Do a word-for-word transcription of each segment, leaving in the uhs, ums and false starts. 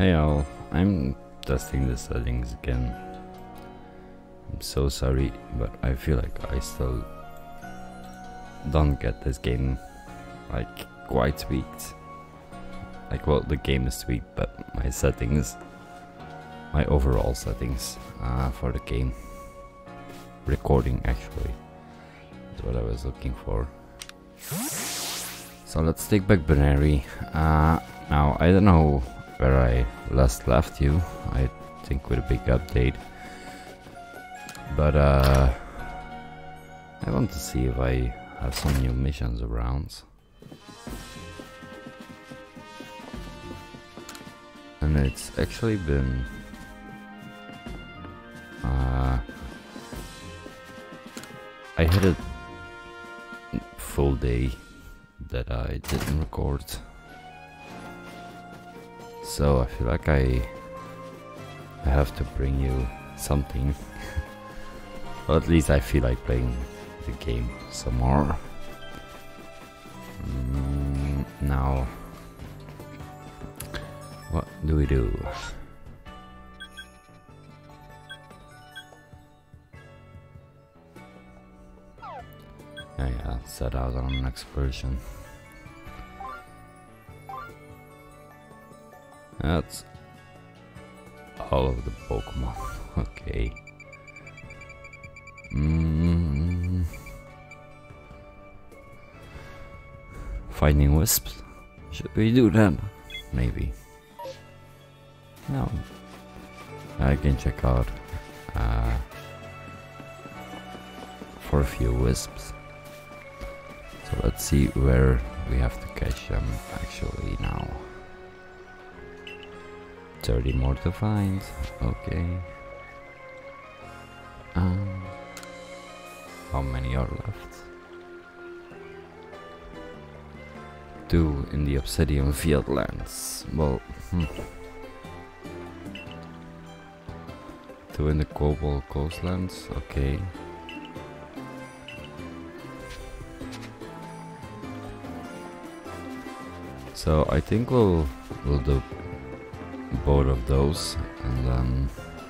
Hey all, I'm testing the settings again. I'm so sorry, but I feel like I still don't get this game like quite tweaked. Like, well, the game is tweaked, but my settings, my overall settings uh, for the game, recording actually, is what I was looking for. So let's take back binary. Uh, now I don't know where I last left you, I think with a big update, but uh, I want to see if I have some new missions around. And it's actually been uh, I had a full day that I didn't record, so I feel like I I have to bring you something. Or at least I feel like playing the game some more. Mm, now, what do we do? Yeah, yeah, set out on an excursion. That's all of the Pokemon. Okay. Mm. Finding wisps. Should we do that? Maybe. No. I can check out uh, for a few wisps. So let's see where we have to catch them actually now. thirty more to find. Okay. Um, how many are left? Two in the Obsidian Fieldlands. Well, hmm. Two in the Cobalt Coastlands. Okay. So I think we'll we'll do both of those, and then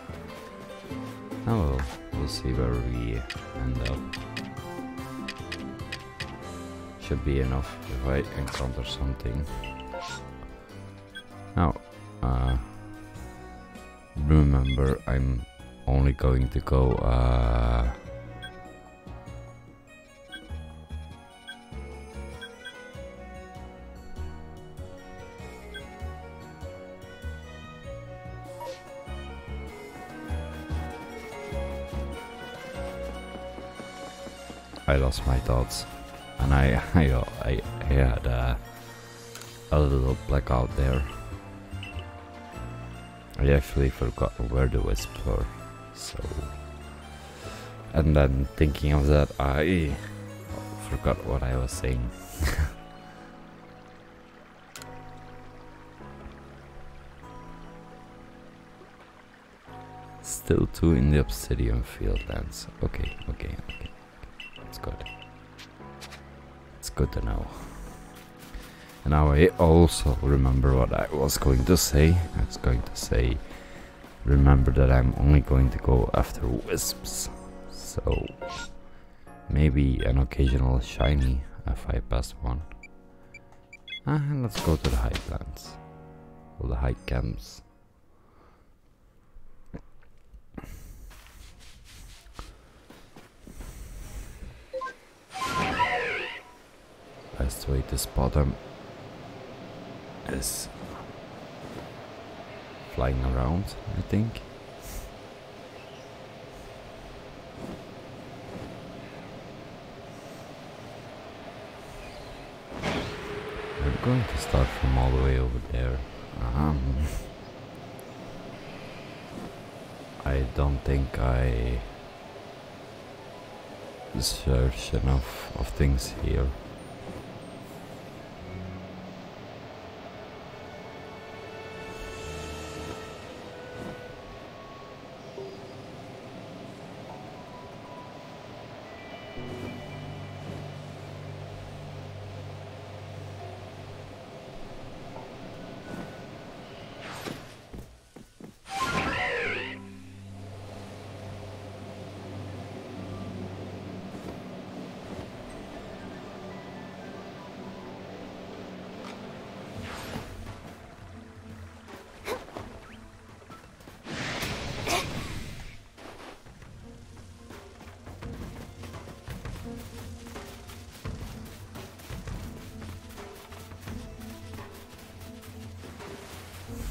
oh well, we'll see where we end up. Should be enough if I encounter something. Now, uh, remember, I'm only going to go uh, I lost my thoughts, and I I, I, I had uh, a little blackout there. I actually forgot where the wisps were, so, and then thinking of that, I forgot what I was saying. Still two in the Obsidian Fieldlands. Okay, okay, okay. It's good. It's good to know. And now I also remember what I was going to say. I was going to say, remember that I'm only going to go after wisps. So maybe an occasional shiny if I pass one. Ah, and let's go to the high plants. Or the high camps. Best way to spot them is flying around, I think. I'm going to start from all the way over there. Um, I don't think I search enough of things here.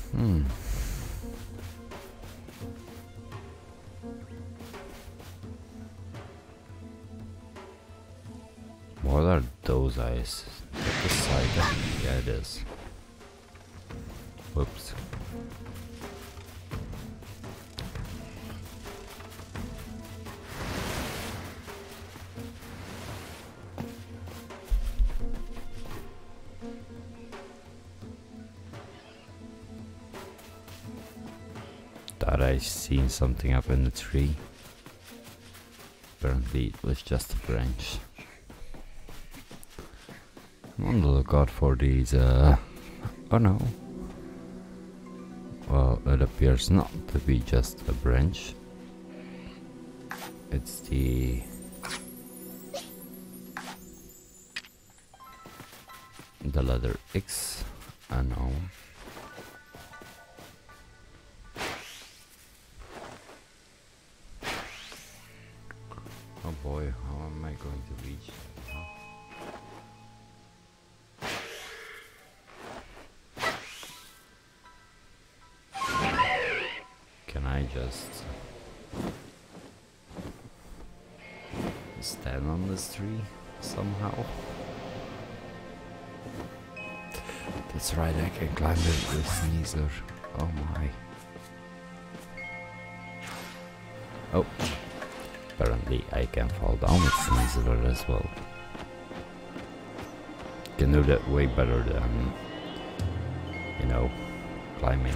Hmm. What are those eyes? At the side? Yeah, it is. Whoops. Thought I seen something up in the tree. Apparently it was just a branch. I'm on the lookout for these, uh... oh no. Well, it appears not to be just a branch. It's the... the letter X. I know. Oh boy, how am I going to reach that, huh? Can I just stand on this tree somehow? That's right, I can climb it with Sneasler. Oh my. Oh. Apparently I can fall down with Sneasler as well. Can do that way better than, you know, climbing.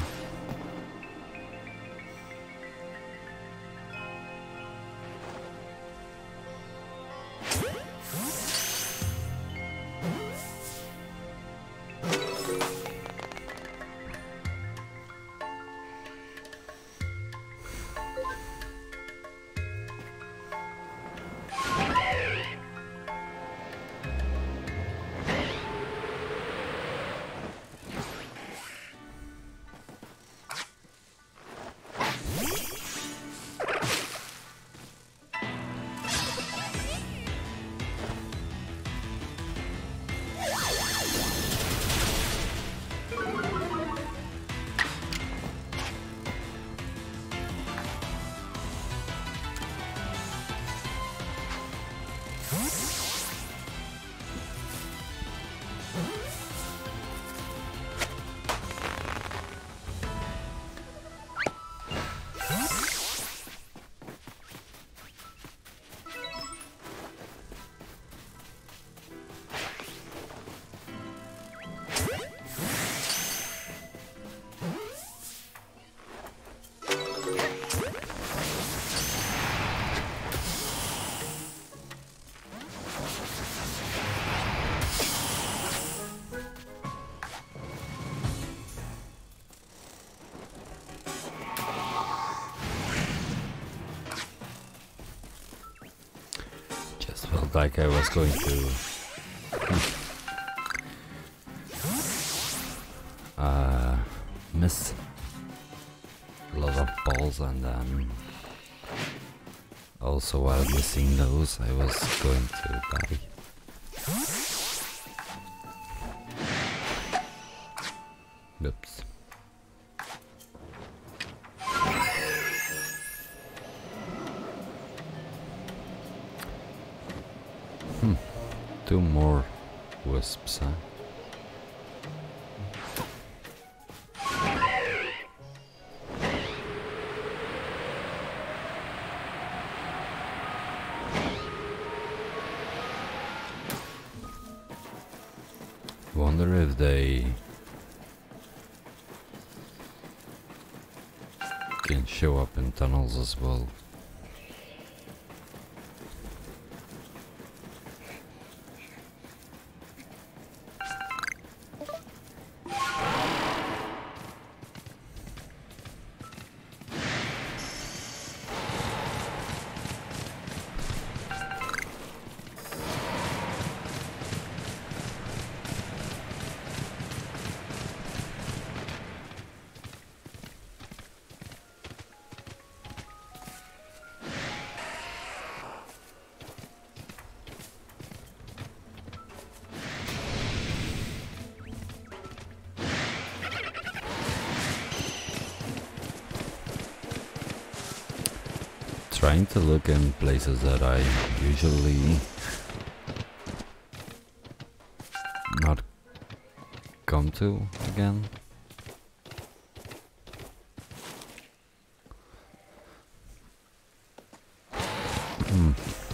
Like I was going to uh, miss a lot of balls, and then also while missing those I was going to die. Oops. Hmm, two more wisps, huh? Wonder if they can show up in tunnels as well. trying to look in places that I usually not come to again. Hmm.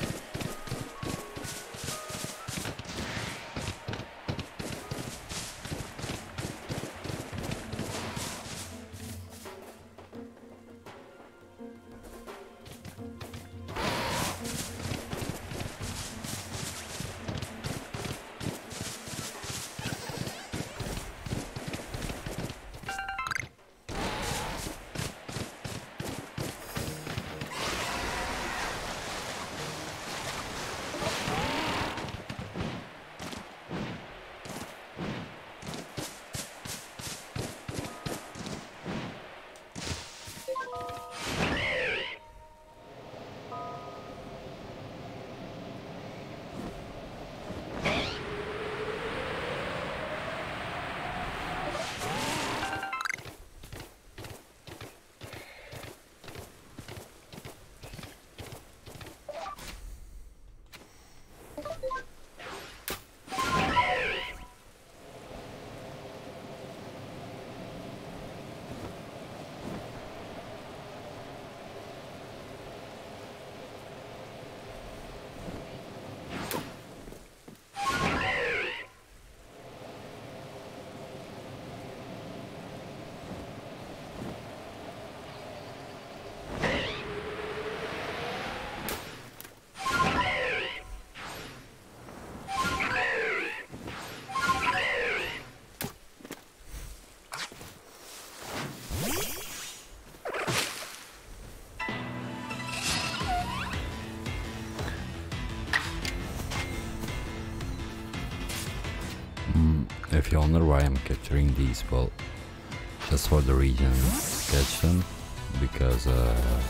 If you wonder why I'm capturing these, well, just for the region to catch them, because uh,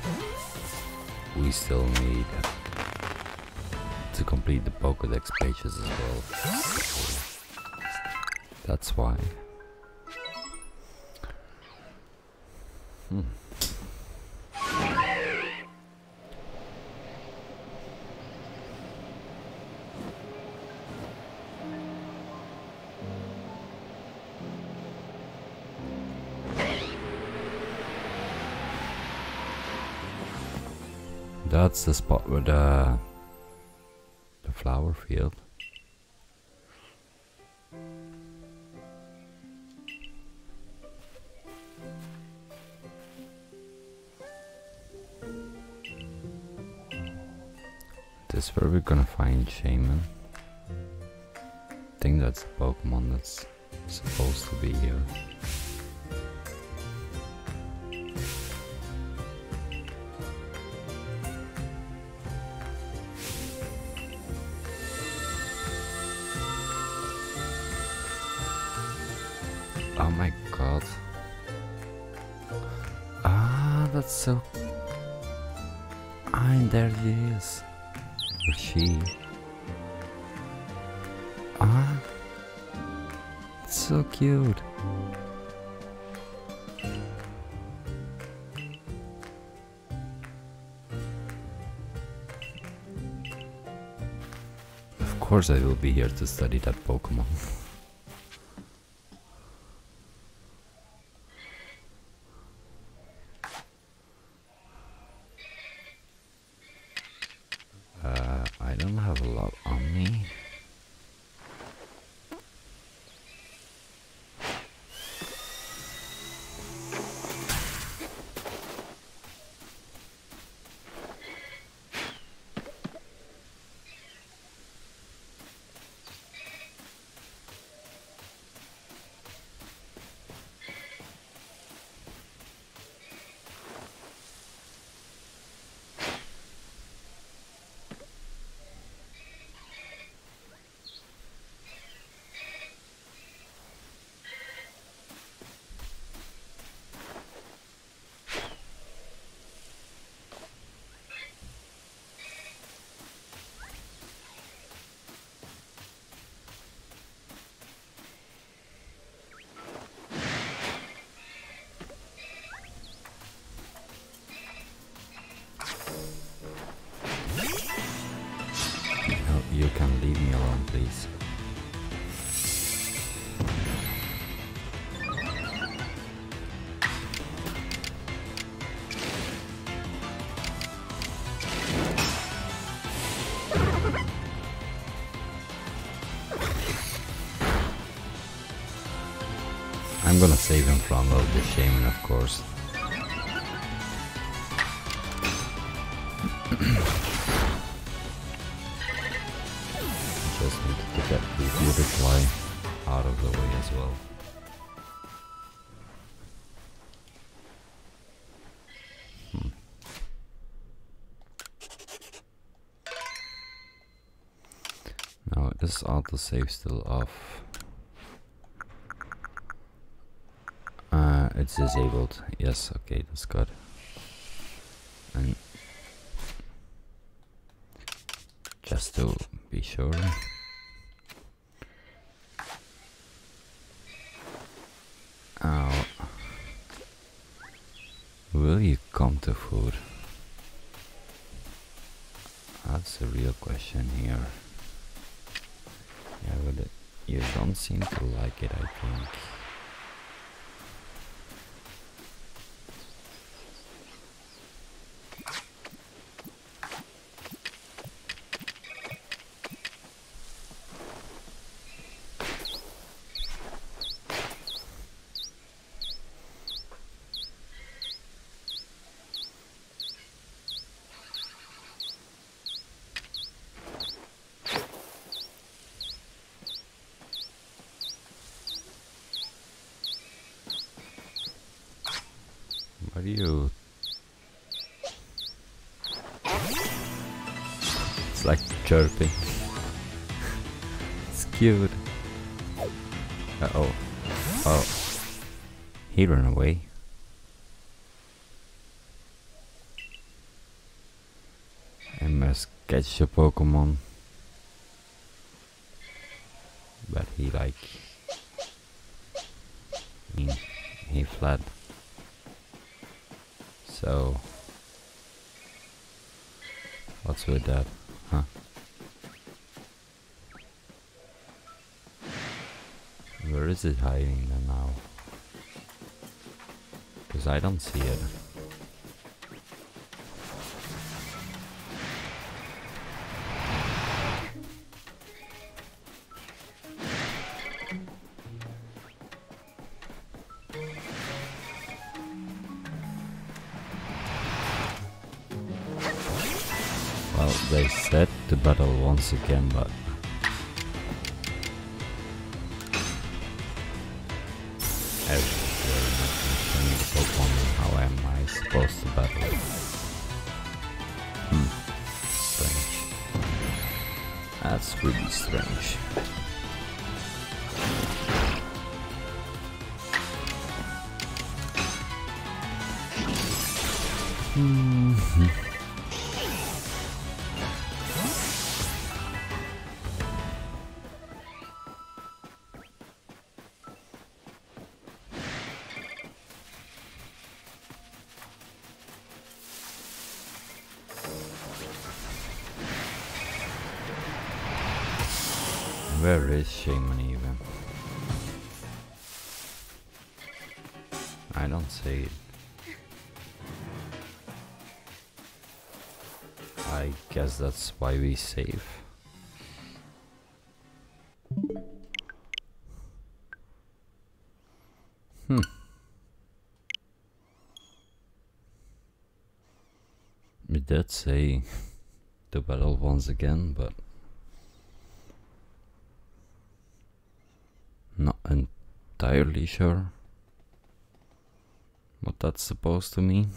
we still need to complete the Pokédex pages as well. So that's why. Hmm. That's the spot where the the Flowerfield. This is where we're gonna find Shamin. I think that's the Pokemon that's supposed to be here. Oh my god. Ah, that's so... Ah, and there it is. Or she. Ah. It's so cute. Of course I will be here to study that Pokemon. Uh, I don't have a lot on me. I'm gonna save in front of the Shamin, of course. Just need to get the butterfly out of the way as well. Hmm. Now, is autosave still off? Uh, it's disabled. Yes, okay, that's good. And just to be sure. Oh. Will you come to food? That's a real question here. Yeah, but it, you don't seem to like it, I think. What are you? It's like chirping. It's cute. Uh oh. Oh. He ran away. I must catch a Pokemon. But he like... He, he fled. So, what's with that, huh? Where is it hiding then now? Because I don't see it. Well, they said to battle once again, but as very much mentioning the Pokemon, how am I supposed to battle? Hmm, strange. That's really strange. Mm-hmm. Where is Shamin even? I don't see it. I guess that's why we save. Hmm. We did say to battle once again, but not entirely sure what that's supposed to mean.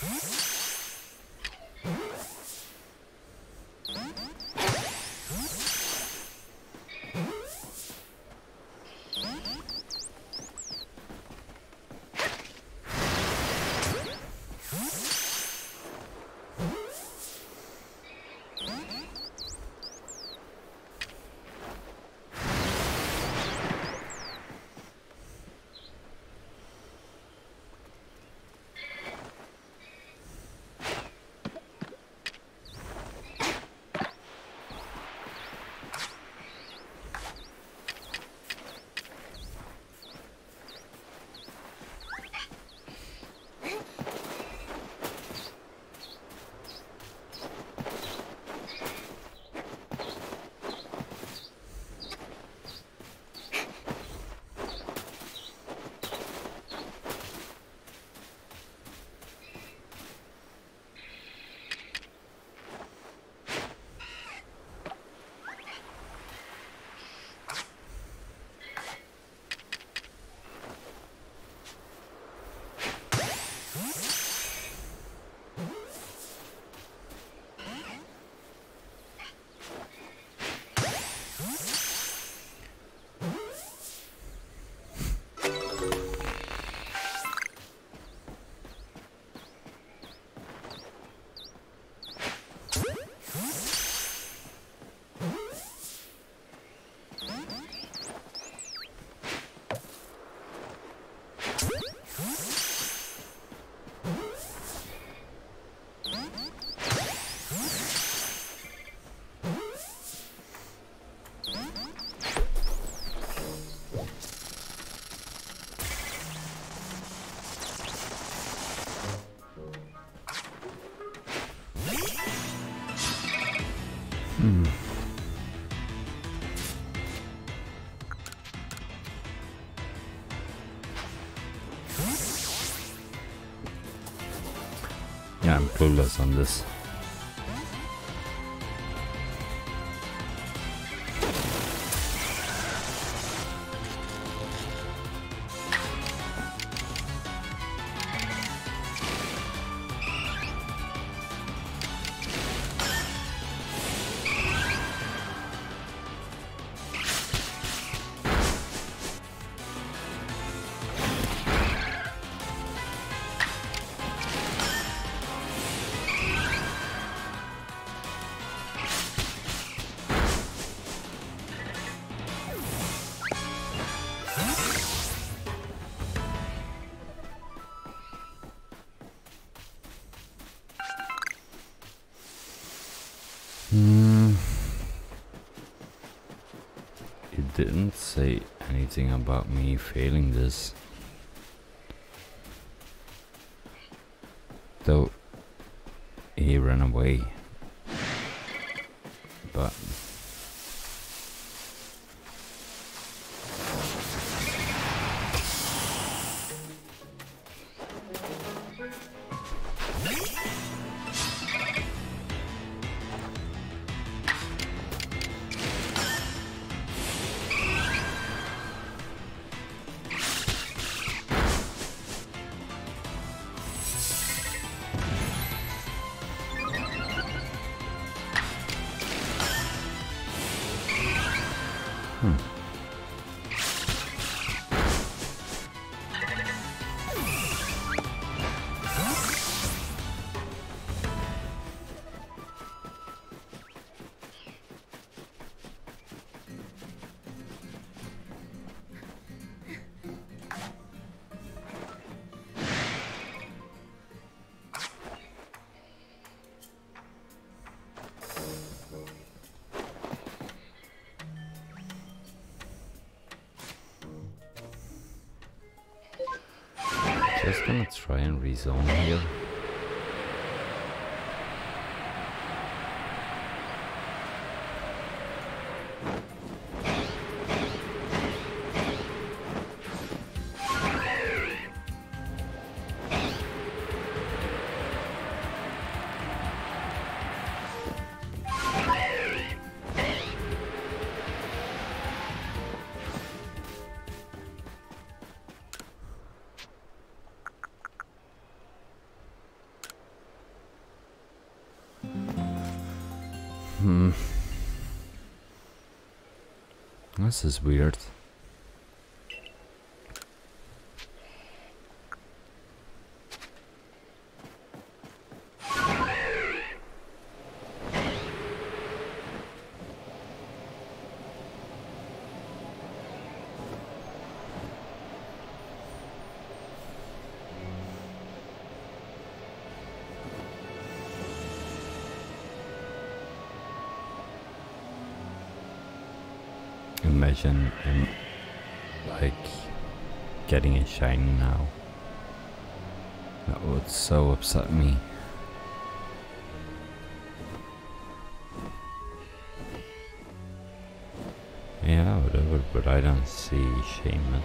Hmm. Yeah, I'm clueless on this. Hmm. It didn't say anything about me failing this. Though he ran away. But Hmm. Just gonna try and rezone here. Hmm. This is weird. Imagine him like getting a shiny now. That would so upset me. Yeah, whatever, but I don't see Shamin.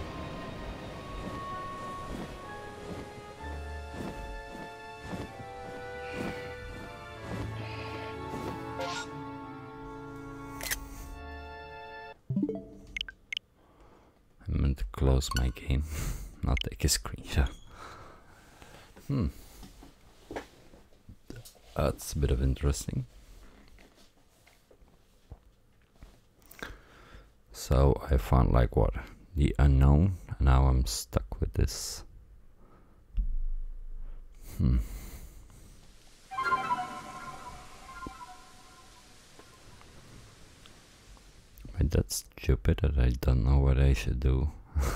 I meant to close my game, not take a screenshot. Hmm. That's a bit of interesting. So I found like what? The unknown, and now I'm stuck with this. Hmm. Am I that stupid that I don't know what I should do?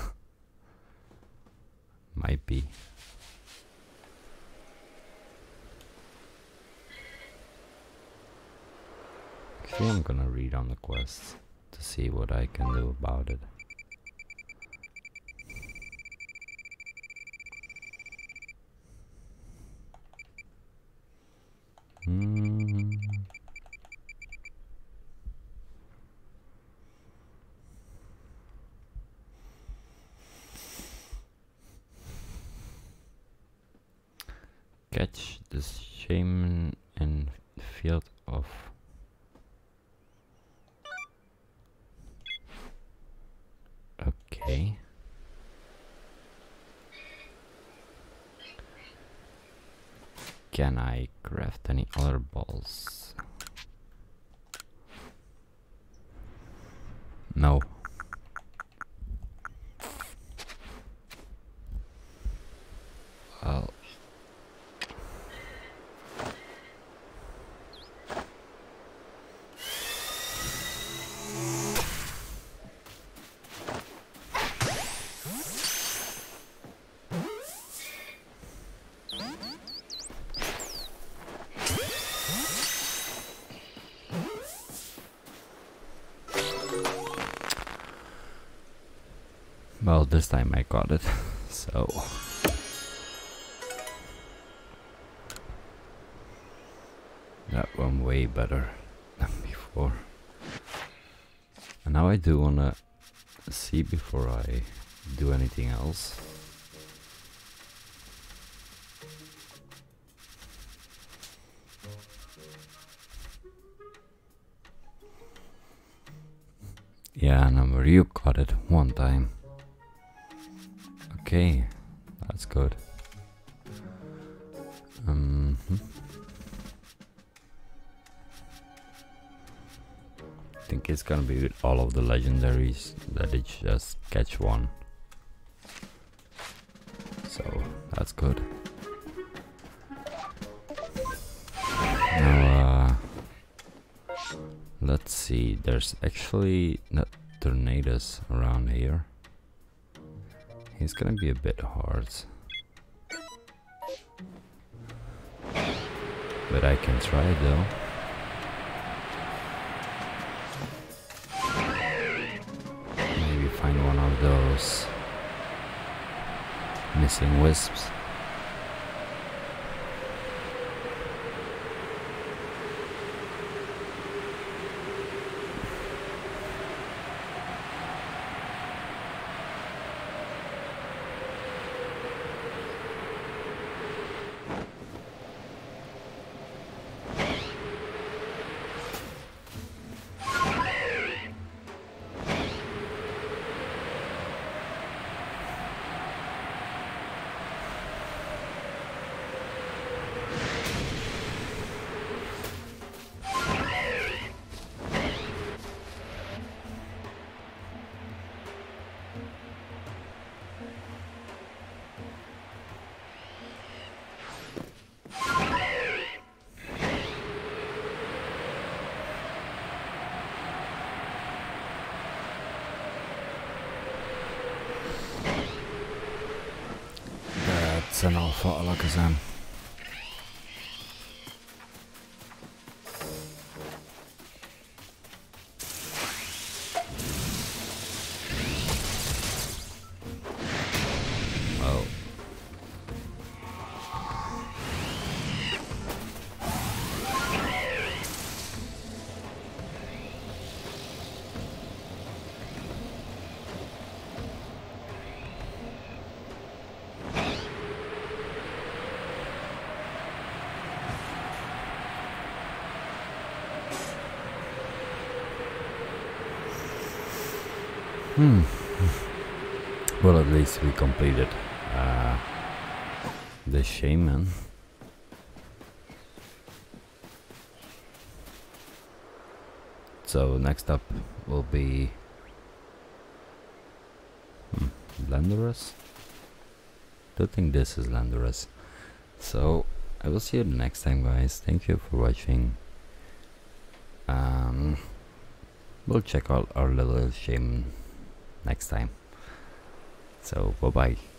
Might be. Actually, I'm gonna read on the quest to see what I can do about it. Hmm. Catch the Shamin in field of okay. Can I craft any other balls? No. Well. Well, this time I got it, so that went way better than before. And now I do wanna see before I do anything else. Yeah, number you got it one time. Okay, that's good. Um, hmm. I think it's gonna be with all of the legendaries that it just catch one. So that's good. Now, uh, let's see. There's actually not tornadoes around here. It's gonna be a bit hard, but I can try though. Maybe find one of those missing wisps. percent alpha Alakazam. Well, Hmm. Well, at least we completed uh, the Shaman. So next up will be hmm, Landorus. Don't think this is Landorus. So I will see you the next time, guys. Thank you for watching. Um, we'll check out our little Shaman next time. So bye bye.